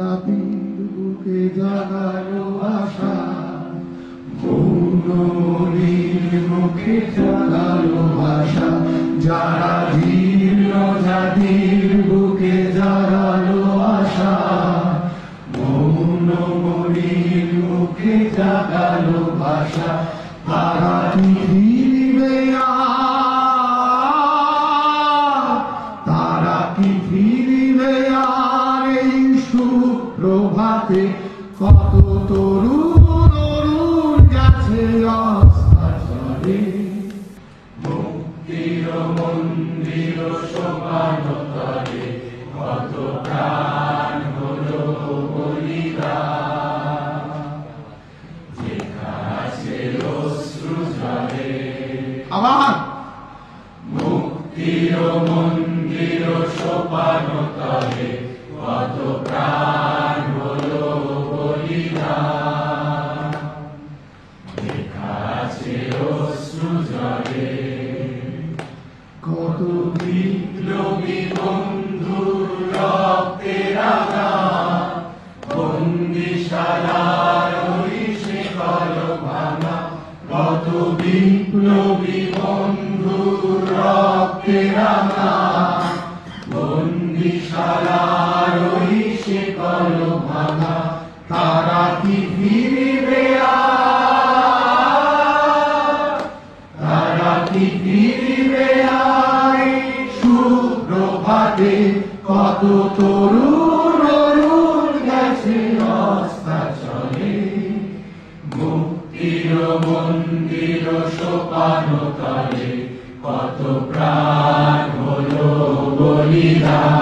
জাতির বুকে জাগালো আশা, মৌনমণির মুখে জাগালো আশা, যারা জীর্ণ জাতির বুকে জাগালো আশা, মৌনমণির মুখে জাগালো আশা, তারা কি ফিরবে তারা কি ফিরবে আর এই সুপ্রভাতে, কত তরুণ গেছে অস্তাচলে, মুক্তির মন্দির সোপানো তলে, কত প্রাণ হলো বলিদান, যেখানে অশ্রু ঝরে। আবার মুক্তির মন্দির সোপানো তলে, কত প্রাণ হলো বলিদান, দেখাছে অশ্রু ঝরে। কত বিপ্লবী বন্ধুর রক্তে রাঙা বন্দিশালার ওই শিকল ভাঙা, কত বিপ্লবী বন্ধুর রক্তে রাঙা বন্দিশালার ওই শিকল ভাঙা, তারা কি ফিরবে তারা কি ফিরবে সুপ্রভাতে, কত তরুণ গেছে অস্তাচলে, মুক্তির মন্দির সোপানো তলে, কত প্রাণ হলো বলিদান।